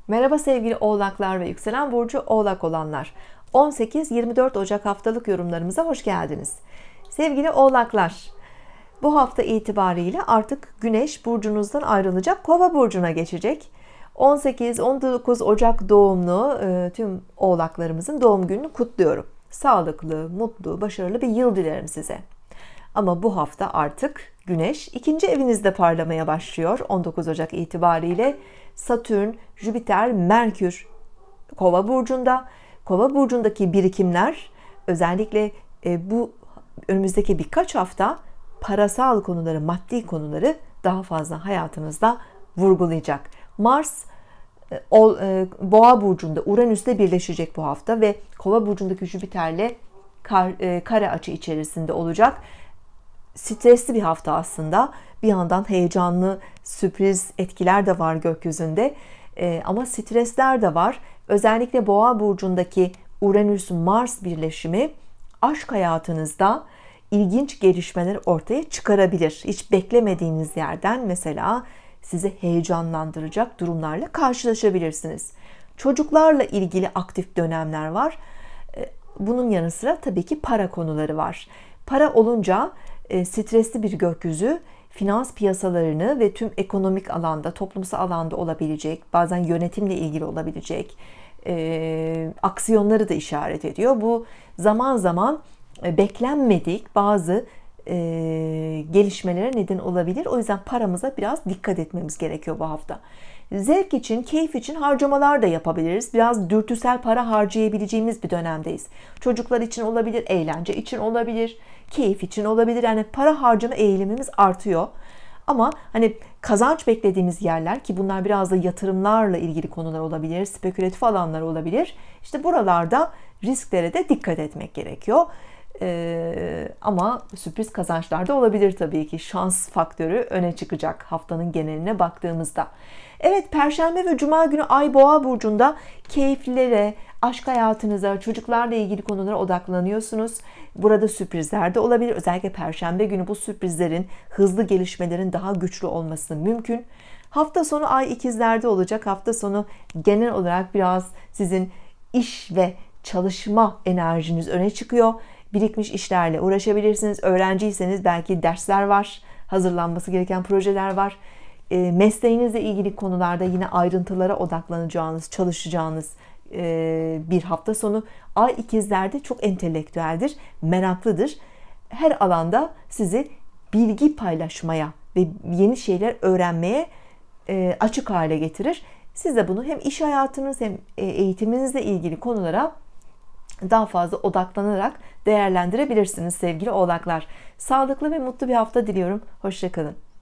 Merhaba sevgili Oğlaklar ve yükselen burcu Oğlak olanlar. 18-24 Ocak haftalık yorumlarımıza hoş geldiniz. Sevgili Oğlaklar, bu hafta itibariyle artık Güneş burcunuzdan ayrılacak, Kova burcuna geçecek. 18-19 Ocak doğumlu tüm Oğlaklarımızın doğum gününü kutluyorum. Sağlıklı, mutlu, başarılı bir yıl dilerim size. Ama bu hafta artık Güneş ikinci evinizde parlamaya başlıyor. 19 Ocak itibariyle Satürn, Jüpiter, Merkür Kova burcunda. Kova burcundaki birikimler özellikle bu önümüzdeki birkaç hafta parasal konuları, maddi konuları daha fazla hayatınızda vurgulayacak. Mars Boğa burcunda Uranüs'le birleşecek bu hafta ve Kova burcundaki Jüpiter'le kare açı içerisinde olacak. Stresli bir hafta aslında. Bir yandan heyecanlı, sürpriz etkiler de var gökyüzünde. Ama stresler de var. Özellikle Boğa burcundaki Uranüs-Mars birleşimi aşk hayatınızda ilginç gelişmeler ortaya çıkarabilir. Hiç beklemediğiniz yerden mesela sizi heyecanlandıracak durumlarla karşılaşabilirsiniz. Çocuklarla ilgili aktif dönemler var. Bunun yanı sıra tabii ki para konuları var. Para olunca stresli bir gökyüzü finans piyasalarını ve tüm ekonomik alanda, toplumsal alanda olabilecek, bazen yönetimle ilgili olabilecek aksiyonları da işaret ediyor. Bu zaman zaman beklenmedik bazı gelişmelere neden olabilir. O yüzden paramıza biraz dikkat etmemiz gerekiyor bu hafta. Zevk için, keyif için harcamalar da yapabiliriz. Biraz dürtüsel para harcayabileceğimiz bir dönemdeyiz. Çocuklar için olabilir, eğlence için olabilir, keyif için olabilir. Yani para harcama eğilimimiz artıyor. Ama hani kazanç beklediğimiz yerler, ki bunlar biraz da yatırımlarla ilgili konular olabilir, spekülatif alanlar olabilir. İşte buralarda risklere de dikkat etmek gerekiyor. Ama sürpriz kazançlar da olabilir tabii ki. Şans faktörü öne çıkacak haftanın geneline baktığımızda. Evet, Perşembe ve Cuma günü Ay Boğa burcunda keyiflilere, aşk hayatınıza, çocuklarla ilgili konulara odaklanıyorsunuz. Burada sürprizler de olabilir. Özellikle Perşembe günü bu sürprizlerin, hızlı gelişmelerin daha güçlü olması mümkün. Hafta sonu Ay ikizlerde olacak. Hafta sonu genel olarak biraz sizin iş ve çalışma enerjiniz öne çıkıyor. Birikmiş işlerle uğraşabilirsiniz. Öğrenciyseniz belki dersler var, hazırlanması gereken projeler var. Mesleğinizle ilgili konularda yine ayrıntılara odaklanacağınız, çalışacağınız bir hafta sonu. Ay ikizlerde çok entelektüeldir, meraklıdır. Her alanda sizi bilgi paylaşmaya ve yeni şeyler öğrenmeye açık hale getirir. Siz de bunu hem iş hayatınız hem eğitiminizle ilgili konulara daha fazla odaklanarak değerlendirebilirsiniz sevgili Oğlaklar. Sağlıklı ve mutlu bir hafta diliyorum. Hoşça kalın.